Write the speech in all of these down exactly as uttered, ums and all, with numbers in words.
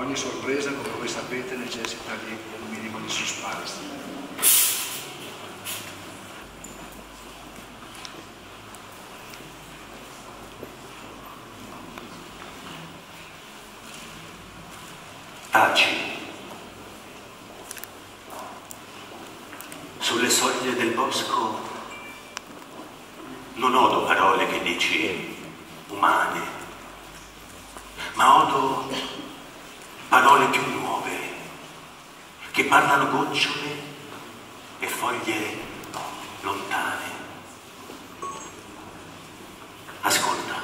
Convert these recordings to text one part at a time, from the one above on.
Ogni sorpresa, come voi sapete, necessita di un minimo di suspense. Taci. Sulle soglie del bosco non odo parole che dici umane, ma odo parole più nuove, che parlano gocciole e foglie lontane. Ascolta.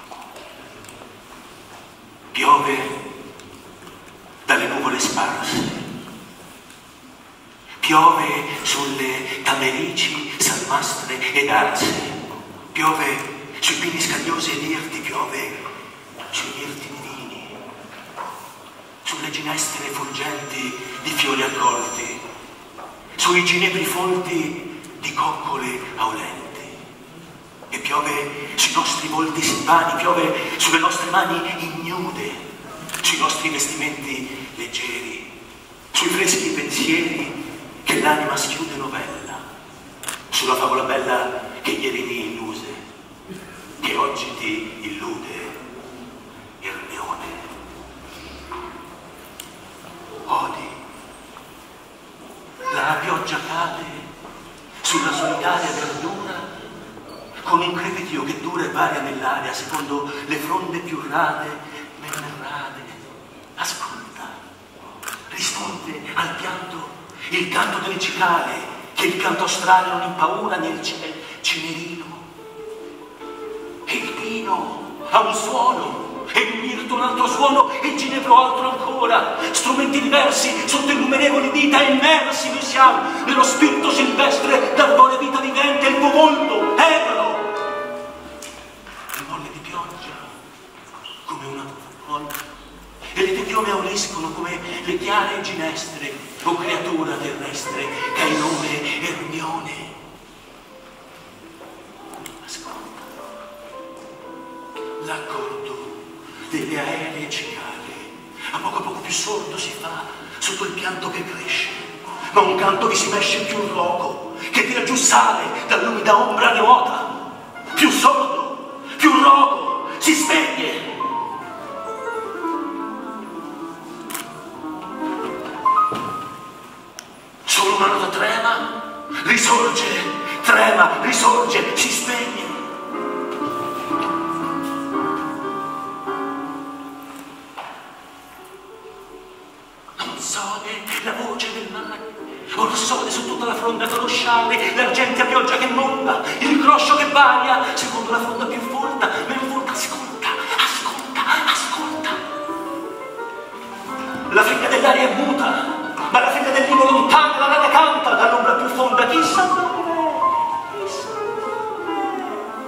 Piove dalle nuvole sparse. Piove sulle tamerici, salmastre ed arse. Piove sui pini scagliosi ed irti, piove sui mirti divini, sulle ginestre fulgenti di fiori accolti, sui ginepri folti di coccole aulenti. E piove sui nostri volti silvani, piove sulle nostre mani ignude, sui nostri vestimenti leggeri, sui freschi pensieri che l'anima schiude novella, sulla favola bella che ieri mi illuse, che oggi ti illude, Ermione. Odi, la pioggia cade sulla solitaria verdura con un crepitio che dura e varia nell'aria secondo le fronde più rade, meno rade. Ascolta, risponde al pianto il canto delle cicale, che il canto strale non impaura nel ciel cenerino. E il pino ha un suono, e il mirto un altro suono, e il ginepro altro ancora. Strumenti diversi sotto innumerevoli dita, immersi noi siamo nello spirito silvestre d'ardore vita vivente, il tuo volto ebro. Le molle di pioggia come una folla, e le tue chiome auliscono come le chiare ginestre, o creatura terrestre che hai nome Ermione. Ascolta, l'accordo delle aeree cicale a poco a poco più sordo si fa sotto il pianto che cresce, ma un canto vi si mesce più roco, che tira giù sale dall'umida ombra remota, più sordo, più roco, si spegne. Solo una nota trema, risorge, trema, risorge, si spegne. Non sode la voce del mare, or sode su tutta la fronda colosciale, l'argentea pioggia che monta, il croscio che varia, secondo la fronda più folta, meno folta. Ascolta, ascolta, ascolta. La fricca dell'aria è muta, ma la fricca del vivo lontana, la rana canta dall'ombra più fonda, chissà dove, chissà dove.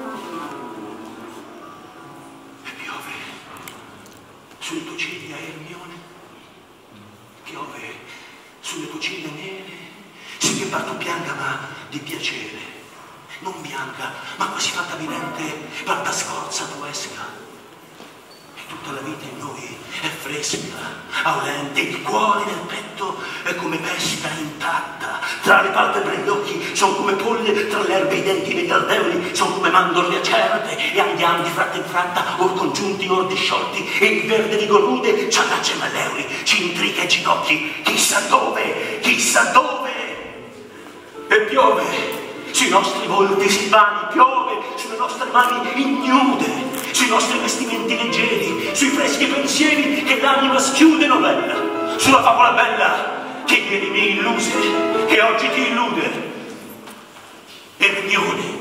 E piove sulle tue ciglia, Ermione, piove sulle tue ciglia nere, sì che par tu bianca ma di piacere, non bianca ma quasi fatta vivente, par da scorza tu esca. Tutta la vita in noi è fresca, aulente, il cuore nel petto è come pesca intatta, tra le palpebre e gli occhi sono come polli, tra le erbe i denti degli alveoli sono come mandorle acerte, e agli andi fratta in fratta, or congiunti, or disciolti, e il verde di gorude ci allaccia malleoli, ci intriga i ginocchi, chissà dove, chissà dove. E piove sui nostri volti silvani, piove sulle nostre mani ignude, sui nostri vestimenti leggeri, sui freschi pensieri che l'anima schiude novella, sulla favola bella che ieri mi illuse, che oggi ti illude, Ermione.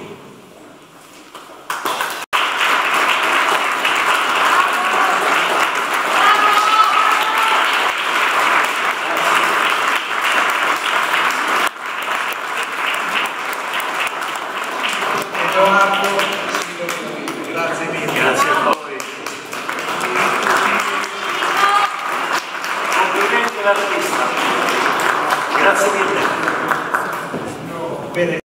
Buona